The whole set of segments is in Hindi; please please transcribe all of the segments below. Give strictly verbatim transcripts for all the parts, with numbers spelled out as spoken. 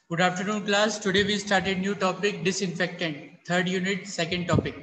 Good afternoon, class. Today we started new topic, disinfectant. Third unit, second topic.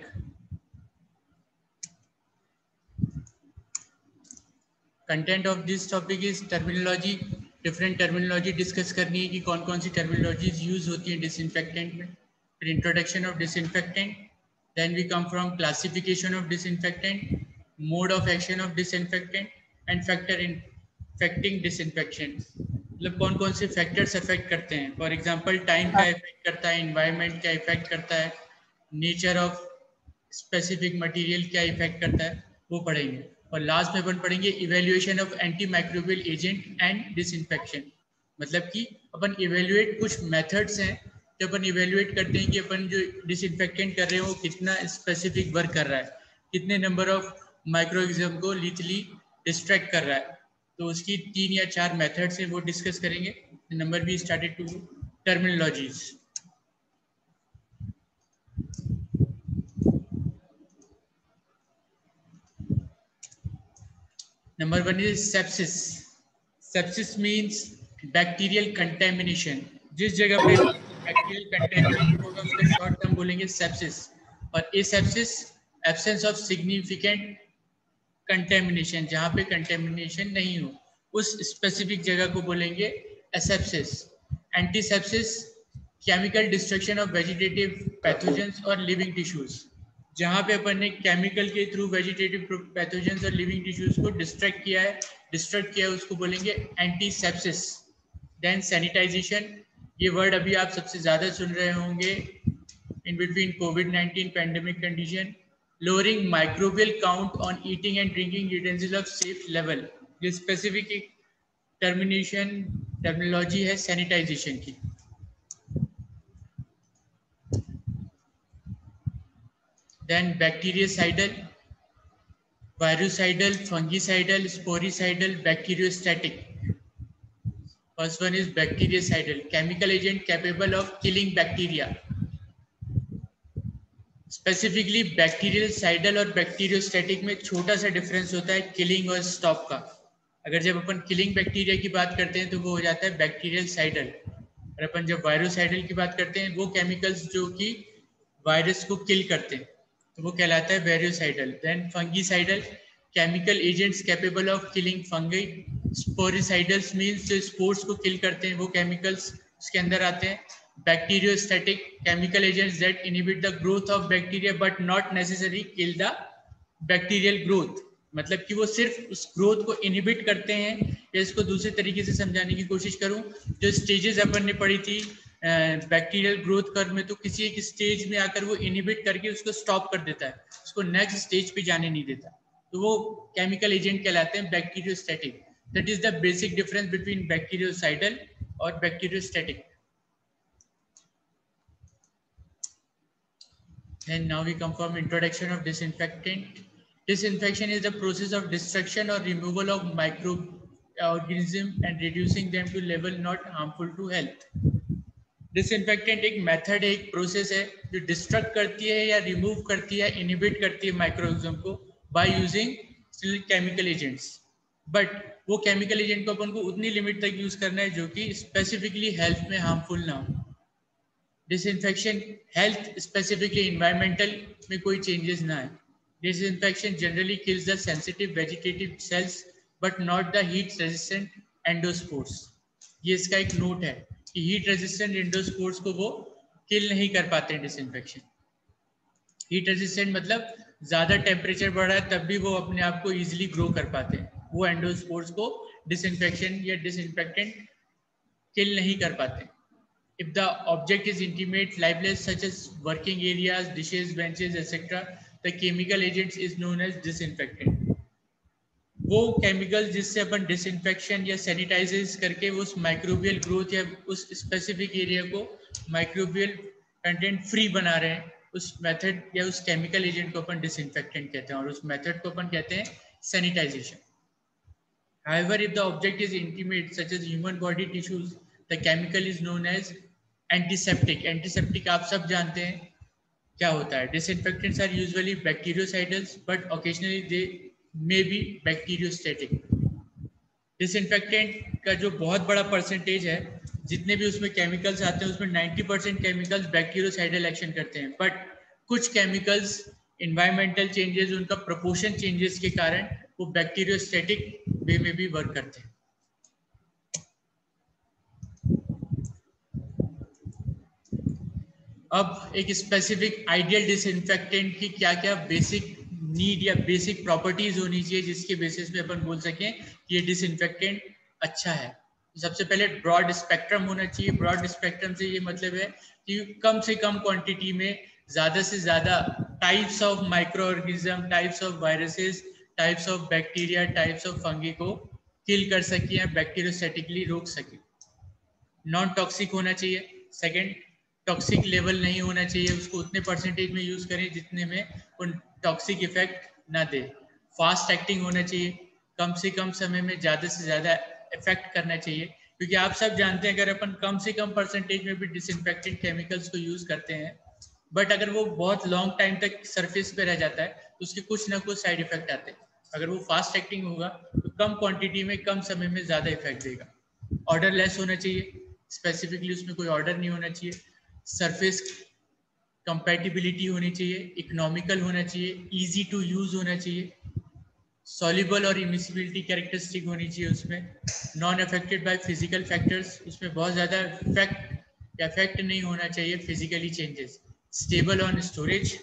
Content of this topic is terminology. Different terminology discuss करनी है कि कौन कौन सी terminologies use होती हैं disinfectant में. फिर introduction of disinfectant. Then we come from classification of disinfectant, mode of action of disinfectant, and factor in affecting disinfection. मतलब कौन कौन से फैक्टर्स अफेक्ट करते हैं. फॉर एग्जांपल टाइम का इफेक्ट करता है, इन्वायरमेंट का इफेक्ट करता है, नेचर ऑफ स्पेसिफिक मटेरियल क्या इफेक्ट करता है, वो पढ़ेंगे. और लास्ट में अपन पढ़ेंगे evaluation of antimicrobial agent and disinfection. मतलब कि अपन इवेल्युएट कुछ मेथड्स हैं जो अपन इवेल्युएट करते हैं कि अपन जो डिसइंफेक्टेंट कर रहे हैं वो कितना स्पेसिफिक वर्क कर रहा है, कितने नंबर ऑफ माइक्रोऑर्गेनिज्म को लीथली डिस्ट्रैक्ट कर रहा है. तो उसकी तीन या चार मेथड्स हैं, वो डिस्कस करेंगे. Number B started to terminologies. Number one is sepsis. Sepsis means bacterial contamination. जिस जगह पे bacterial contamination होगा उसका short term बोलेंगे sepsis. और asepsis, absence of significant contamination, जहाँ पे contamination नहीं हो उस specific जगह को बोलेंगे asepsis. Antisepsis, chemical destruction of vegetative pathogens or living tissues. जहाँ पे अपन ने केमिकल के थ्रू वेजिटेटिव पैथोजेंस और लिविंग टिश्यूज को डिस्ट्रैक्ट किया है डिस्ट्रैक्ट किया है उसको बोलेंगे एंटीसेप्सिस. देन सैनिटाइजेशन, ये वर्ड अभी आप सबसे ज़्यादा सुन रहे होंगे in between COVID nineteen pandemic condition. Lowering microbial count on eating and drinking utensils of safe level. ये स्पेसिफिक टर्मिनेशन टर्मिनोलॉजी है सैनिटाइजेशन की. Then bactericidal, virucidal, fungicidal, sporicidal, bacteriostatic. First one is bactericidal, chemical agent capable of killing bacteria. Specifically bactericidal और bacteriostatic में छोटा सा डिफरेंस होता है killing और stop का. अगर जब अपन killing बैक्टीरिया की बात करते हैं तो वो हो जाता है bactericidal. और अपन जब virucidal की बात करते हैं वो केमिकल्स जो कि वायरस को किल करते हैं तो वो कहलाता है virucidal. Then fungicidal, chemical agents capable of killing fungi. Sporicidals means जो स्पोर्स को किल करते हैं वो केमिकल्स उसके अंदर आते हैं. Bacteriostatic, chemical agents that inhibit the growth of bacteria but not necessary kill the bacterial growth. मतलब कि वो सिर्फ उस ग्रोथ को इनहिबिट करते हैं. या इसको दूसरे तरीके से समझाने की कोशिश करूं, जो स्टेजेस अपन ने पढ़ी थी बैक्टीरियल ग्रोथ कर्व में, तो किसी एक स्टेज में आकर वो इनहिबिट करके उसको स्टॉप कर देता है, उसको नेक्स्ट स्टेज पे जाने नहीं देता. तो वो केमिकल एजेंट कहलाते हैं bacteriostatic. That is the basic difference between bacteriocidal और bacteriostatic. And now we come from introduction of disinfectant. Disinfection is the process of destruction or removal of microorganisms and reducing them to level not harmful to health. Disinfectant एक मेथड है, एक प्रोसेस है जो डिस्ट्रक्ट करती है या रिमूव करती है, इनहिबिट करती है माइक्रोऑर्गेनिज्म को by using still chemical agents. But वो केमिकल एजेंट को अपन को उतनी लिमिट तक यूज करना है जो कि स्पेसिफिकली हेल्थ में हार्मफुल ना हो. डिसइंफेक्शन हेल्थ स्पेसिफिकली इन्वायरमेंटल में कोई चेंजेस ना आए. Disinfection generally kills the sensitive vegetative cells but not the heat resistant endospores. ये इसका एक नोट है कि हीट रेजिस्टेंट एंडोस्पोर्स को वो किल नहीं कर पाते हैं डिसइंफेक्शन. हीट रेजिस्टेंट मतलब ज्यादा टेम्परेचर बढ़ रहा है तब भी वो अपने आप को इजीली ग्रो कर पाते हैं. वो एंडोस्पोर्स को डिसइंफेक्शन या डिसइंफेक्टेंट किल नहीं कर पाते. If the object is intimate lifeless such as working areas, dishes, benches etcetera, the chemical agents is known as disinfectant. वो केमिकल जिससे अपन डिसइंफेक्शन या सैनिटाइजेस करके उस माइक्रोबियल ग्रोथ या उस स्पेसिफिक एरिया को माइक्रोबियल कंटेंट फ्री बना रहे हैं, उस मेथड या उस केमिकल एजेंट को अपन डिसइंफेक्टेंट कहते हैं और उस मेथड को अपन कहते हैं sanitization. However, if the object is intimate such as human body tissues, the chemical is known as antiseptic. Antiseptic आप सब जानते हैं क्या होता है. Disinfectants are usually bactericidals, but occasionally they may be bacteriostatic. Disinfectant का जो बहुत बड़ा परसेंटेज है जितने भी उसमें केमिकल्स आते हैं उसमें ninety percent chemicals bacteriocidal action करते हैं, बट कुछ केमिकल्स इन्वायरमेंटल चेंजेस, उनका प्रोपोर्शन चेंजेस के कारण वो बैक्टीरियोस्टैटिक वे में भी वर्क करते हैं। अब एक स्पेसिफिक आइडियल डिसइंफेक्टेंट की क्या क्या बेसिक नीड या बेसिक प्रॉपर्टीज होनी चाहिए जिसके बेसिस पे अपन बोल सकें कि ये डिसइंफेक्टेंट अच्छा है। सबसे पहले ब्रॉड स्पेक्ट्रम होना चाहिए। ब्रॉड स्पेक्ट्रम से ये मतलब है कि कम से कम क्वांटिटी में ज्यादा से ज्यादा types of microorganism, types of viruses, types of bacteria, types of fungi को किल कर सके या बैक्टीरियोस्टैटिकली रोक सके। नॉन टॉक्सिक होना चाहिए। सेकेंड, टॉक्सिक लेवल नहीं होना चाहिए, उसको उतने परसेंटेज में यूज करें जितने में उन टॉक्सिक इफेक्ट ना दे। फास्ट एक्टिंग होना चाहिए, कम से कम समय में ज़्यादा से ज़्यादा इफेक्ट करना चाहिए, क्योंकि आप सब जानते हैं अगर अपन कम से कम परसेंटेज में भी डिसइंफेक्टेंट केमिकल्स को यूज करते हैं, बट अगर वो बहुत लॉन्ग टाइम तक सरफेस पे रह जाता है तो उसके कुछ ना कुछ साइड इफेक्ट आते हैं। अगर वो फास्ट एक्टिंग होगा तो कम क्वांटिटी में कम समय में ज़्यादा इफेक्ट देगा। ऑर्डर लेस होना चाहिए, स्पेसिफिकली उसमें कोई ऑर्डर नहीं होना चाहिए। सरफेस कंपैटिबिलिटी होनी चाहिए, इकोनॉमिकल होना चाहिए, इजी टू यूज होना चाहिए, सॉल्युबल और इमिसिबिलिटी कैरेक्टरिस्टिक होनी चाहिए उसमें, non affected by physical factors, उसमें बहुत ज़्यादा इफेक्ट इफेक्ट नहीं होना चाहिए physically changes, stable on storage,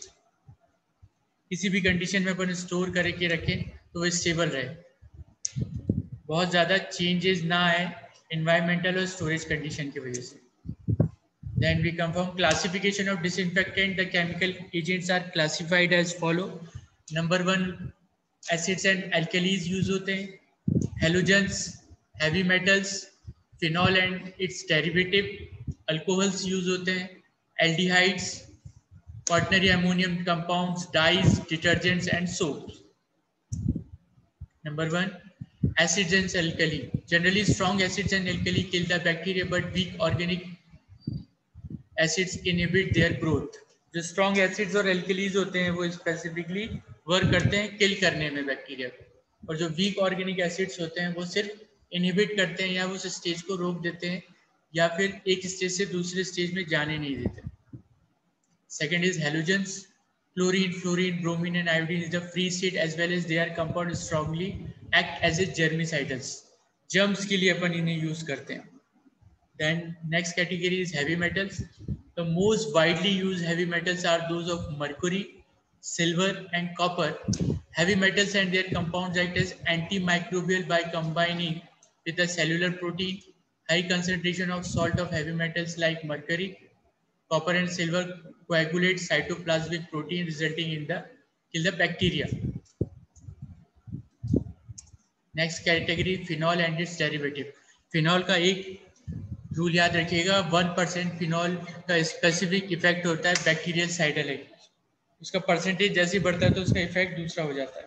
किसी भी कंडीशन में अपन स्टोर करके रखें तो वो स्टेबल रहे, बहुत ज़्यादा चेंजेस ना आए एनवायरमेंटल और स्टोरेज कंडीशन की वजह से। Then we come from classification of disinfectant. The chemical agents are classified as follow. Number one, acids and alkalis use होते हैं, halogens, heavy metals, phenol and its derivative, alcohols use होते हैं, aldehydes, quaternary ammonium compounds, dyes, detergents and soaps. Number one, acids and alkali. Generally, strong acids and alkali kill the bacteria, but weak organic acids inhibit their growth. जो स्ट्रॉन्ग एसिड्स और एल्कलीज होते हैं वो स्पेसिफिकली वर्क करते हैं किल करने में बैक्टीरिया को, और जो वीक ऑर्गेनिक एसिड्स होते हैं वो सिर्फ इनहिबिट करते हैं या उस स्टेज को रोक देते हैं या फिर एक स्टेज से दूसरे स्टेज में जाने नहीं देते। Second is halogens, chlorine, fluorine, bromine and iodine is the free state as well as they are compound strongly act as a germicidals. Germs के लिए अपन इन्हें यूज करते हैं। Then next category is heavy metals. The most widely used heavy metals are those of mercury, silver and copper. Heavy metals and their compounds act as antimicrobial by combining with the cellular protein. High concentration of salt of heavy metals like mercury, copper and silver coagulate cytoplasmic protein resulting in the kill the bacteria. Next category phenol and its derivative. Phenol का एक रूल याद रखिएगा, वन परसेंट फिनॉल का स्पेसिफिक इफेक्ट होता है बैक्टीरियल साइडल है, उसका परसेंटेज जैसे ही बढ़ता है तो उसका इफेक्ट दूसरा हो जाता है।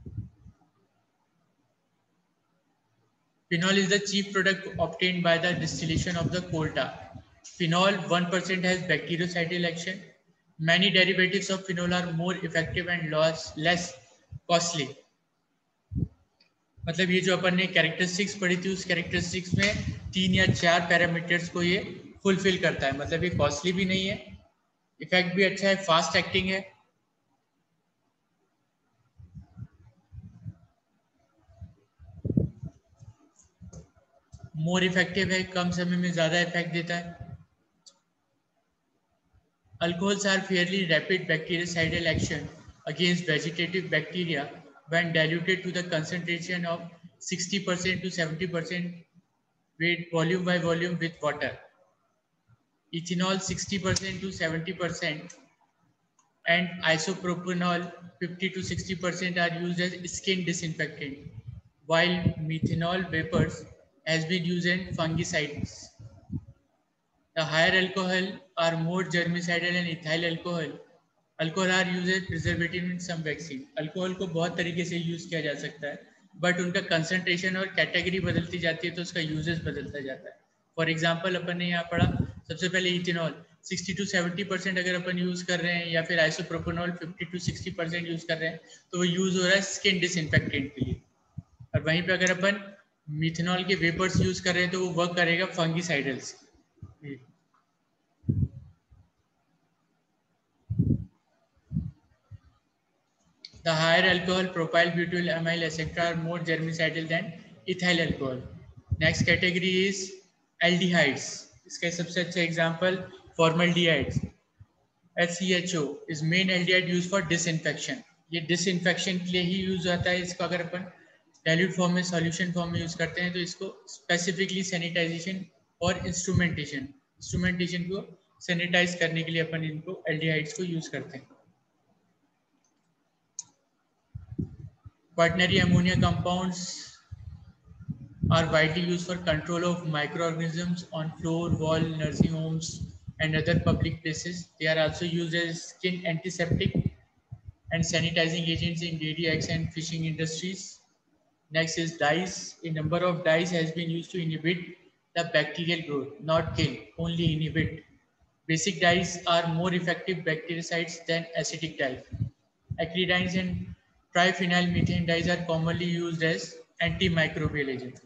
Phenol is the chief product obtained by the distillation of the coal tar. Phenol one percent has bactericidal action. Many derivatives of phenol are more effective and less costly. मतलब ये जो अपन ने कैरेक्टरिस्टिक्स पढ़ी थी उस कैरेक्टरिस्टिक्स में तीन या चार पैरामीटर्स को ये फुलफिल करता है। मतलब ये कॉस्टली भी नहीं है, इफेक्ट भी अच्छा है, फास्ट एक्टिंग है, मोर इफेक्टिव है, कम समय में ज्यादा इफेक्ट देता है। Alcohols are fairly rapid bacteriacidal action against vegetative bacteria when diluted to the concentration of sixty percent to seventy percent weight volume by volume with water. Ethanol sixty percent to seventy percent and isopropanol fifty to sixty percent are used as skin disinfectant, while methanol vapors has been used in fungicides. The higher alcohol are more germicidal and ethyl alcohol alcohol are use as preservative in some vaccine. Alcohol को बहुत तरीके से यूज किया जा सकता है, बट उनका कंसंट्रेशन और कैटेगरी बदलती जाती है तो उसका यूजेस बदलता जाता है। फॉर एग्जांपल अपन ने यहाँ पढ़ा सबसे पहले ethanol sixty to seventy percent अगर अपन यूज कर रहे हैं या फिर isopropanol fifty to sixty percent use कर रहे हैं तो वो यूज हो रहा है स्किन डिसइंफेक्टेंट के लिए, और वहीं पे अगर अपन मिथेनॉल के वेपर्स यूज कर रहे हैं तो वो वर्क करेगा फंगिसाइडल्स। The higher alcohol profile butyl amyl et cetera are more germicidal than ethyl alcohol. Next category is aldehydes. इसका सबसे अच्छा example formaldehydes. H C H O is main aldehyde used for disinfection. ये disinfection के लिए ही यूज होता है. इसको अगर अपन डाइल्यूट फॉर्म में सॉल्यूशन फॉर्म में यूज करते हैं तो इसको स्पेसिफिकली सैनिटाइजेशन और इंस्ट्रूमेंटेशन इंस्ट्रूमेंटेशन को सैनिटाइज करने के लिए अपन इनको एल्डिहाइड्स को यूज करते हैं. Quaternary ammonia compounds are widely used for control of microorganisms on floor, wall, nursing homes, and other public places. They are also used as skin antiseptic and sanitizing agents in dairy, eggs, and fishing industries. Next is dyes. A number of dyes has been used to inhibit the bacterial growth, not kill, only inhibit. Basic dyes are more effective bactericides than acidic dyes. Acridines and triphenyl methane dyes are commonly used as antimicrobial agents.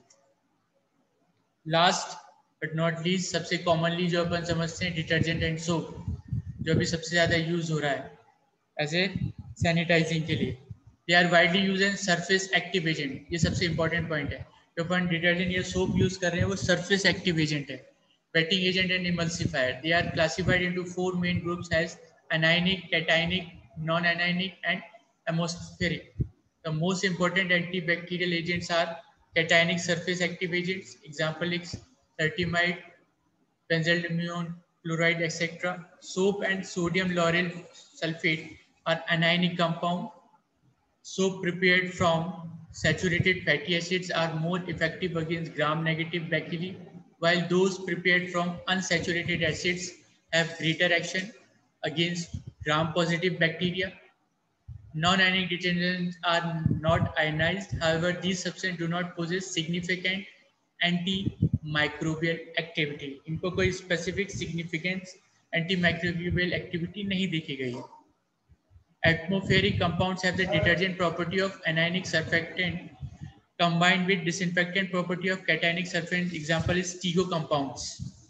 Last but not least, सबसे commonly जो अपन समझते हैं डिटर्जेंट एंड सोप, जो अभी सबसे ज़्यादा यूज हो रहा है एज ए सैनिटाइजिंग के लिए. They are widely use an surface active agent. ये सबसे इंपॉर्टेंट पॉइंट है. जो अपन डिटर्जेंट या सोप यूज कर रहे हैं वो सरफेस एक्टिव एजेंट है, wetting agent and emulsifier. They are classified into four main groups as anionic, cationic, non-anionic, and atmospheric. The most important antibacterial agents are cationic surface active agents. Example is certimide, benzaldehyde, chloride, et cetera. Soap and sodium lauryl sulfate are anionic compound. Soap prepared from saturated fatty acids are more effective against gram-negative bacteria, while those prepared from unsaturated acids have greater action against gram-positive bacteria. Non-ionic detergents are not ionized. However, these substances do not possess significant antimicrobial activity. इनको कोई specific significant antimicrobial activity नहीं देखी गई है. Atmospheric compounds have the detergent property of anionic surfactant combined with disinfectant property of cationic surfactant. Example is Stego compounds.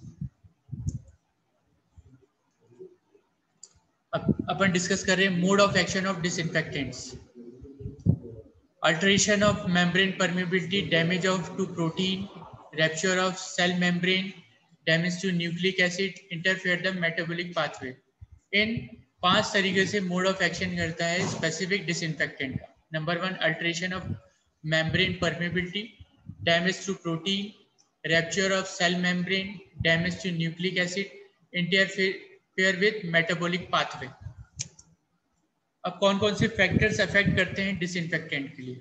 अपन डिस्कस कर रहे हैं mode of action of disinfectants. Alteration of membrane permeability, damage of to protein, rupture of cell membrane, damage to nucleic acid, interfere the metabolic pathway. इन पांच तरीके से मोड ऑफ एक्शन करता है स्पेसिफिक डिसइंफेक्टेंट का. Number one, alteration of membrane permeability, damage to protein, rupture of cell membrane, damage to nucleic acid, interfere with metabolic pathway. अब कौन कौन से फैक्टर्स अफेक्ट करते हैं डिसइंफेक्टेंट के लिए?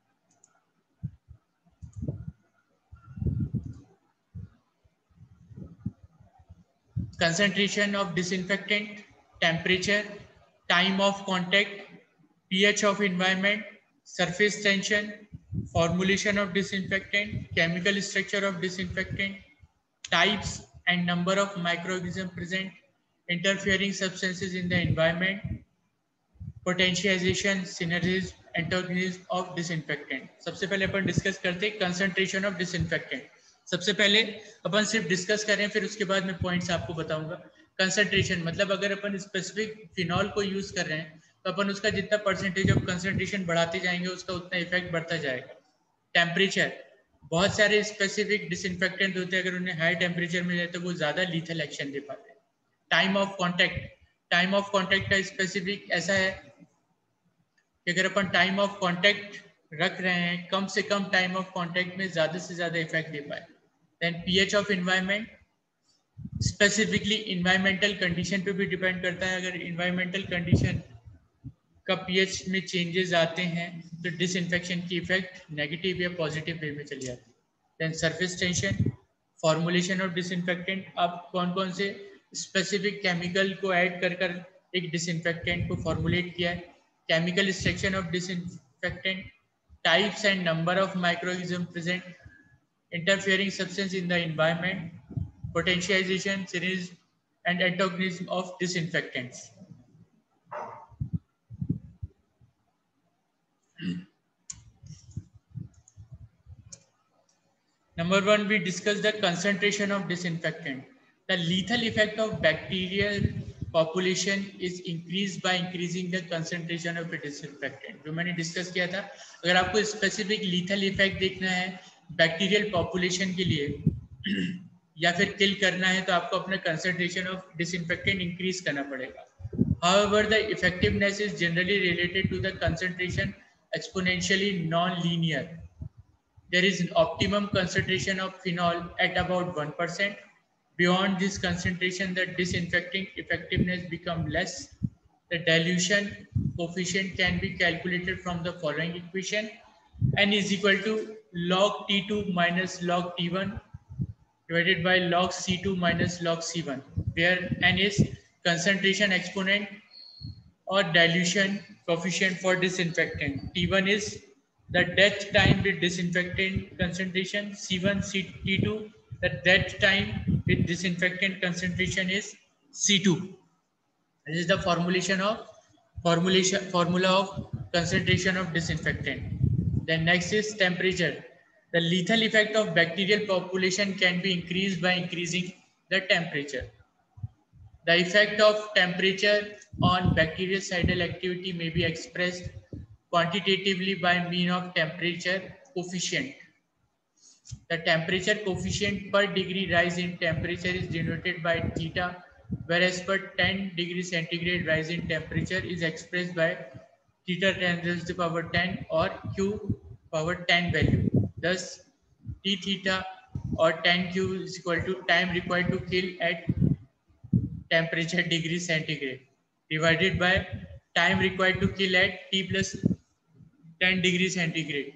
Concentration of disinfectant, temperature, time of contact, pH of environment, surface tension, formulation of disinfectant, chemical structure of disinfectant, types and number of microorganisms present, interfering substances in the environment, potentialization, synergism, antagonism of disinfectant. सबसे पहले अपन डिस्कस करते हैं कंसंट्रेशन ऑफ डिसइंफेक्टेंट. सबसे पहले अपन सिर्फ डिस्कस करें, फिर उसके बाद मैं पॉइंट्स आपको बताऊंगा. कंसंट्रेशन मतलब अगर अपन स्पेसिफिक फिनॉल को यूज कर रहे हैं तो अपन उसका जितना परसेंटेज ऑफ कंसंट्रेशन बढ़ाते जाएंगे उसका उतना इफेक्ट बढ़ता जाएगा. टेम्परेचर, बहुत सारे स्पेसिफिक डिसइंफेक्टेंट होते हैं, अगर उन्हें हाई टेम्परेचर में जाए तो वो ज्यादा लीथल एक्शन दे पाते हैं. Time of contact, time of contact का स्पेसिफिक ऐसा है कि अगर अपन टाइम ऑफ कॉन्टैक्ट रख रहे हैं, कम से कम टाइम ऑफ कॉन्टैक्ट में ज्यादा से ज्यादा इफेक्ट दे पाए. Then pH of environment, specifically environmental condition पे भी डिपेंड करता है. अगर इन्वायरमेंटल कंडीशन का पीएच में चेंजेस आते हैं तो डिसइंफेक्शन की इफेक्ट नेगेटिव या पॉजिटिव वे में चली जाती है. Then surface tension, formulation of disinfectant, आप कौन कौन से स्पेसिफिक केमिकल को ऐड कर कर एक डिसइंफेक्टेंट को फॉर्मुलेट किया है. Chemical structure of disinfectant, types and number of microorganism present, interfering substance in the environment, potentialization, synergism and antagonism of disinfectants. Number one, we discuss the concentration of disinfectant. The lethal effect of bacterial population is increased by increasing the concentration of a disinfectant. जो मैंने डिस्कस किया था, अगर आपको स्पेसिफिक lethal effect देखना है बैक्टीरियल पॉपुलेशन के लिए या फिर किल करना है, तो आपको अपना concentration of disinfectant increase करना पड़ेगा. However, the effectiveness is generally related to the concentration exponentially non-linear. There is an optimum concentration of phenol at about one percent. Beyond this concentration, the disinfecting effectiveness becomes less. The dilution coefficient can be calculated from the following equation. N is equal to log T two minus log T one divided by log C two minus log C one, where N is concentration exponent or dilution coefficient for disinfectant. T one is the death time with disinfectant concentration. C one, C T two, the death time with disinfectant concentration is C two. This is the formulation of formulation formula of concentration of disinfectant. Then next is temperature. The lethal effect of bacterial population can be increased by increasing the temperature. The effect of temperature on bactericidal activity may be expressed quantitatively by mean of temperature coefficient. The temperature coefficient per degree rise in temperature is denoted by theta, whereas per ten degrees centigrade rise in temperature is expressed by theta ten raised to the power ten or Q power ten value. Thus, T theta or ten Q is equal to time required to kill at temperature degree centigrade divided by time required to kill at T plus ten degree centigrade.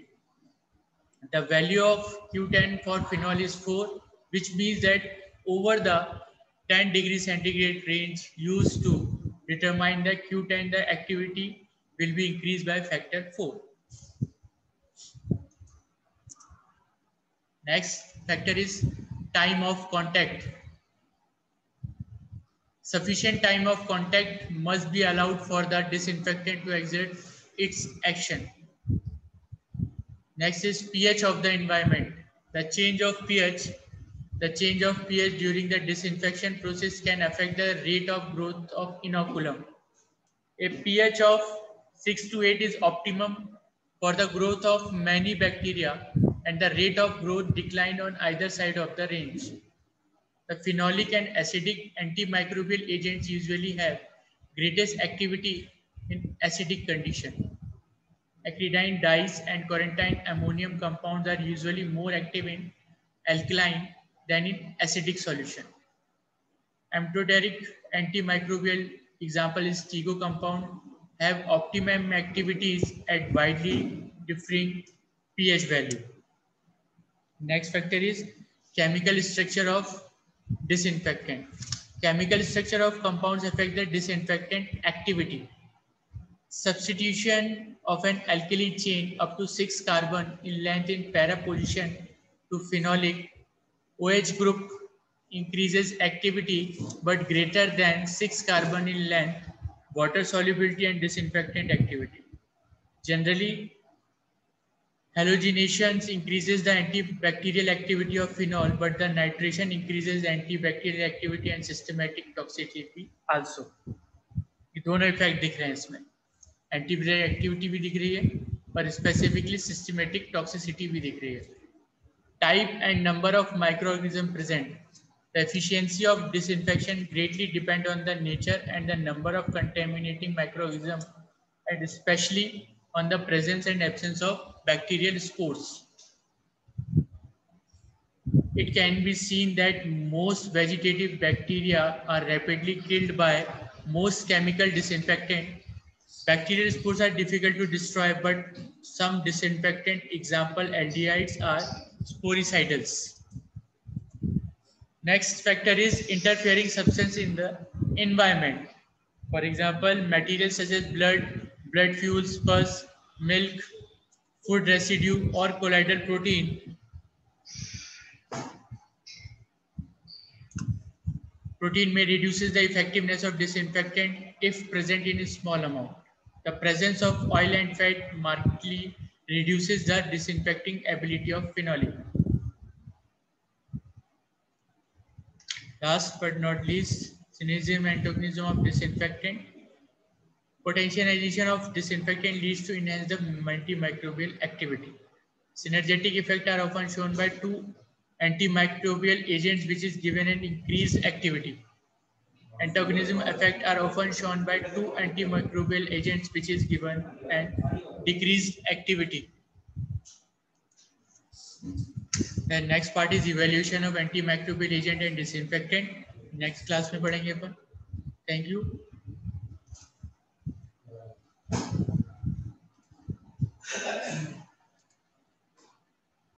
The value of Q ten for phenol is four, which means that over the ten degree centigrade range used to determine the Q ten, the activity will be increased by factor four. Next factor is time of contact. Sufficient time of contact must be allowed for the disinfectant to exert its action. Next is pH of the environment. The change of pH, the change of pH during the disinfection process can affect the rate of growth of inoculum. A pH of six to eight is optimum for the growth of many bacteria, and the rate of growth declined on either side of the range. The phenolic and acidic antimicrobial agents usually have greatest activity in acidic condition. Acridine dyes and quarantine ammonium compounds are usually more active in alkaline than in acidic solution. Amphoteric antimicrobial example is Tego compound have optimum activities at widely differing pH value. Next factor is chemical structure of disinfectant. Chemical structure of compounds affect the disinfectant activity. Substitution of an alkali chain up to six carbon in length in para position to phenolic OH group increases activity but greater than six carbon in length, water solubility and disinfectant activity. Generally, halogenations increases the antibacterial activity of phenol, but the nitration increases antibacterial activity and systematic toxicity also. ये दोनों इफेक्ट दिख रहे हैं इसमें, एंटीबैक्टीरियल एक्टिविटी भी दिख रही है और स्पेसिफिकली सिस्टमेटिक टॉक्सिसिटी भी दिख रही है. Type and number of microorganisms present. The efficiency of disinfection greatly depend on the nature and the number of contaminating microorganisms, and especially on the presence and absence of bacterial spores. It can be seen that most vegetative bacteria are rapidly killed by most chemical disinfectant. Bacterial spores are difficult to destroy, but some disinfectant, example aldehydes, are sporicidals. Next factor is interfering substance in the environment. For example, materials such as blood, blood fuels, pus, milk, food residue, or colloidal protein. Protein may reduces the effectiveness of disinfectant if present in a small amount. The presence of oil and fat markedly reduces the disinfecting ability of phenolic. Last but not least, synergism and antagonism of disinfectant. Potentiation of disinfectant leads to enhance the antimicrobial activity. Synergetic effects are often shown by two antimicrobial agents, which is given an increased activity. Antagonism effects are often shown by two antimicrobial agents, which is given an decreased activity. The next part is evaluation of antimicrobial agent and disinfectant. Next class में पढ़ेंगे अपन. Thank you.